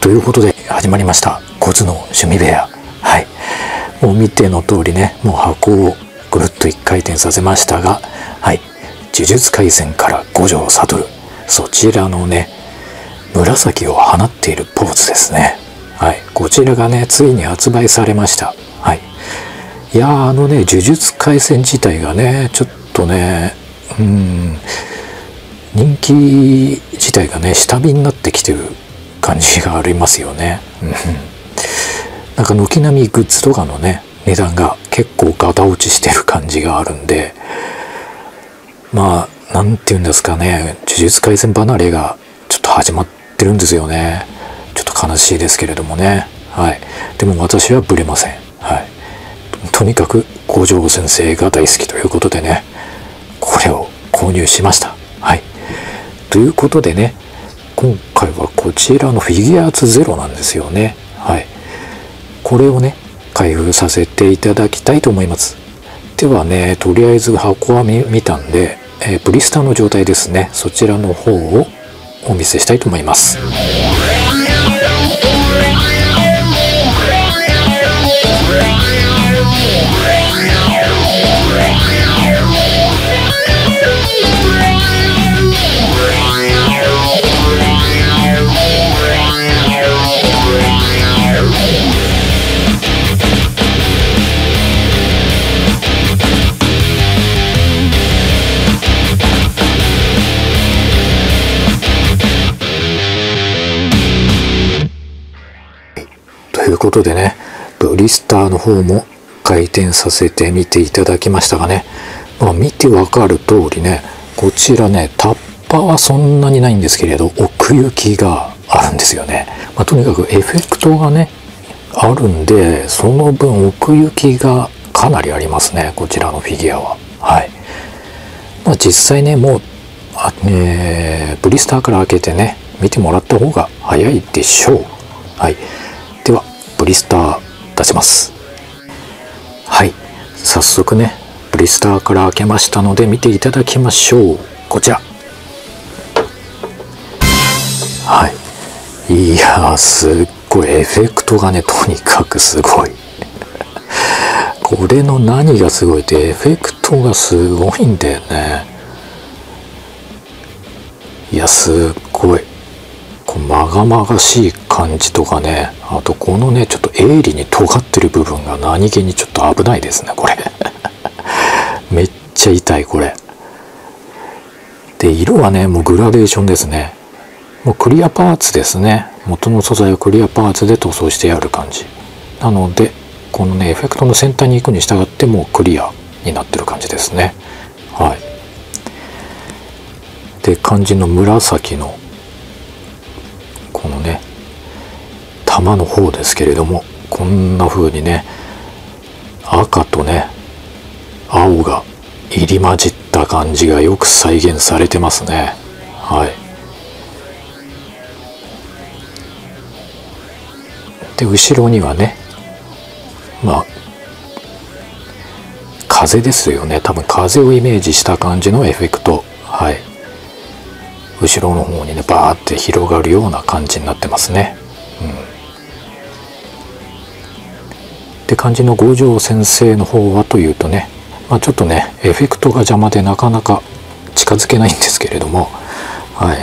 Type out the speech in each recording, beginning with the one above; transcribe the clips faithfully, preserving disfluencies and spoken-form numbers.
ということで始まりましたコツの趣味部屋。はい、もう見ての通りね、もう箱をぐるっと一回転させましたが、はい、呪術廻戦から五条悟、そちらのね紫を放っているポーズですね。はい、こちらがねついに発売されました。はい、いやーあのね呪術廻戦自体がねちょっとねうーん人気自体がね下火になってきてる感じがありますよね。なんか軒並みグッズとかのね値段が結構ガタ落ちしてる感じがあるんで、まあなんていうんですかね、呪術廻戦離れがちょっと始まってるんですよね。ちょっと悲しいですけれどもね。はい、でも私はブレません。はい、とにかく五条先生が大好きということでね、これを購入しました。はい、ということでね、今回はこちらのフィギュアーツゼロなんですよね。はい、これをね開封させていただきたいと思います。ではね、とりあえず箱は 見, 見たんで、えー、ブリスターの状態ですね、そちらの方をお見せしたいと思います。ということでね、ブリスターの方も回転させてみていただきましたがね、まあ、見てわかる通りね、こちらねタッパはそんなにないんですけれど奥行きがあるんですよね。まあ、とにかくエフェクトがねあるんで、その分奥行きがかなりありますね、こちらのフィギュアは。はい、まあ、実際ねもうあ、えー、ブリスターから開けてね見てもらった方が早いでしょう。はい、ではブリスター出します。はい、早速ねブリスターから開けましたので見ていただきましょう。こちら。はい、いやーすっごいエフェクトがねとにかくすごいこれの何がすごいってエフェクトがすごいんだよね。いやすっごいこうまがまがしい感じとかね、あとこのねちょっと鋭利に尖ってる部分が何気にちょっと危ないですねこれめっちゃ痛いこれで、色はねもうグラデーションですね。もうクリアパーツですね。元の素材をクリアパーツで塗装してある感じなので、このねエフェクトの先端に行くに従ってもうクリアになってる感じですね。はい、で肝心の紫のこのね玉の方ですけれども、こんな風にね赤とね青が入り混じった感じがよく再現されてますね。はい、で後ろにはねまあ風ですよね、多分風をイメージした感じのエフェクト。はい、後ろの方にねバーって広がるような感じになってますね。うん、で肝心の五条先生の方はというとね、まあ、ちょっとねエフェクトが邪魔でなかなか近づけないんですけれども、はい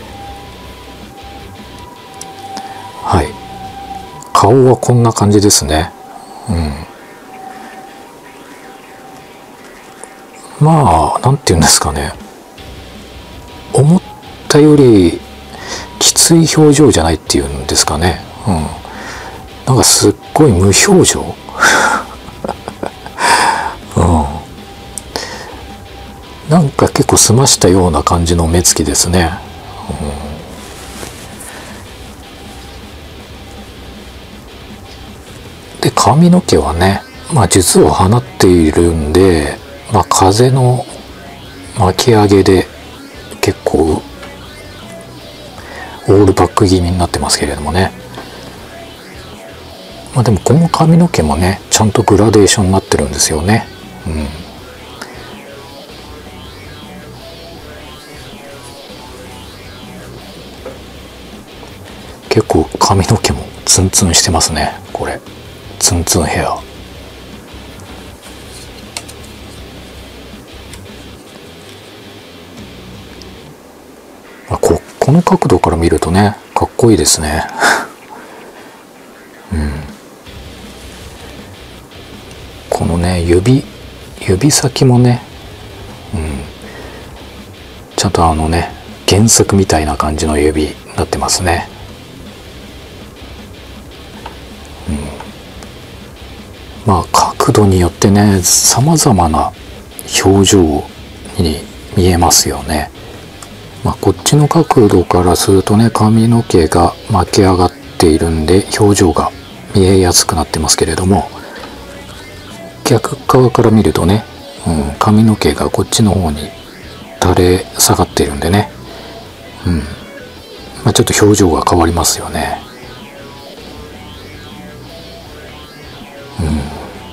はい、顔はこんな感じですね。うん、まあなんていうんですかね、思ったよりきつい表情じゃないっていうんですかね。うん、なんかすっごい無表情うん、なんか結構澄ましたような感じの目つきですね。うん、で髪の毛はね、まあ術を放っているんで、まあ、風の巻き上げで結構オールバック気味になってますけれどもね。まあでもこの髪の毛もねちゃんとグラデーションになってるんですよね。うん、 結構髪の毛もツンツンしてますね。これツンツンヘア。あ、ここの角度から見るとね、かっこいいですね。うん、このね、指指先もね、うん、ちゃんとあのね、原作みたいな感じの指になってますね。うん、まあ角度によってね、さまざまな表情に見えますよね。まあ、こっちの角度からするとね、髪の毛が巻き上がっているんで表情が見えやすくなってますけれども、逆側から見るとね、うん、髪の毛がこっちの方に垂れ下がっているんでね、うん、まあ、ちょっと表情が変わりますよね。うん、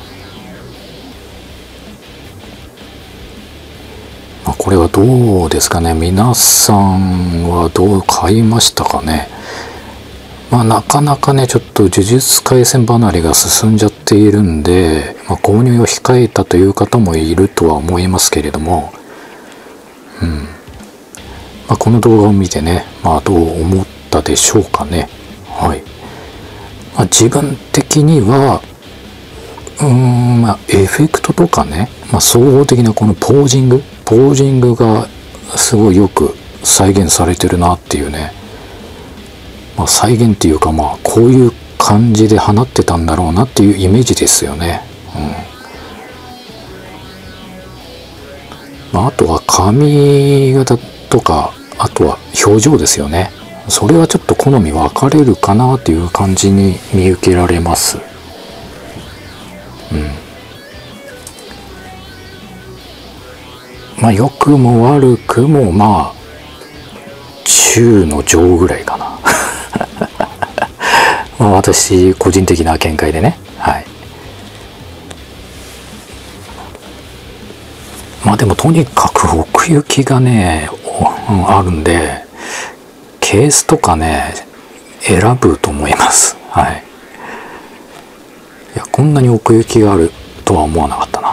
まあ、これはどうですかね。皆さんはどう買いましたかね。まあ、なかなかね、ちょっと呪術廻戦離れが進んじゃっているんで、まあ、購入を控えたという方もいるとは思いますけれども、うん、まあ、この動画を見てね、まあ、どう思ったでしょうかね。はい。まあ、自分的には、うーん、まあ、エフェクトとかね、まあ、総合的なこのポージング、ポージングがすごいよく再現されてるなっていうね。まあ、再現っていうか、まあこういう感じで放ってたんだろうなっていうイメージですよね。うん、まあ、あとは髪型とか、あとは表情ですよね。それはちょっと好み分かれるかなっていう感じに見受けられます。うん、まあ良くも悪くもまあ中の上ぐらいかな。まあ私個人的な見解でね。はい。まあでもとにかく奥行きがね、うん、あるんで、ケースとかね、選ぶと思います。はい。いや、こんなに奥行きがあるとは思わなかったな。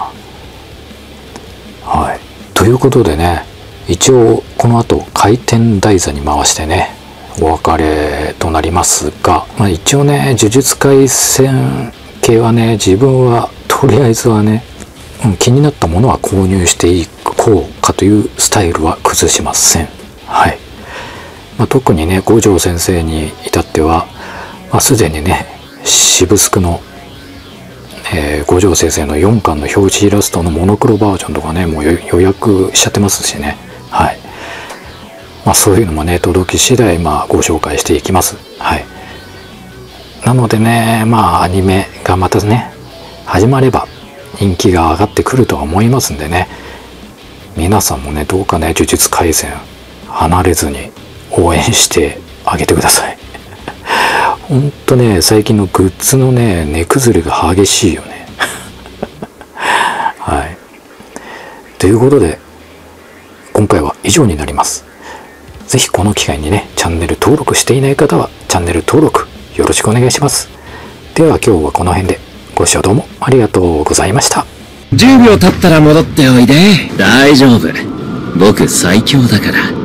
はい。ということでね、一応この後回転台座に回してね、お別れとなりますが、まあ、一応ね、呪術廻戦系はね、自分はとりあえずはね、うん、気になったものは購入していこうかというスタイルは崩しません。はい。まあ、特にね、五条先生に至っては、まあ、すでにね、渋スクの、えー、五条先生のよんかんの表紙イラストのモノクロバージョンとかね、もう予約しちゃってますしね。はい。まあ、そういうのもね、届き次第、まあ、ご紹介していきます。はい。なのでね、まあ、アニメがまたね、始まれば人気が上がってくるとは思いますんでね、皆さんもね、どうかね、呪術廻戦離れずに応援してあげてください。ほんとね、最近のグッズのね、値崩れが激しいよね。はい。ということで、今回は以上になります。ぜひこの機会にね、チャンネル登録していない方はチャンネル登録よろしくお願いします。では今日はこの辺でご視聴どうもありがとうございました。 じゅうびょう経ったら戻っておいで。大丈夫。僕最強だから。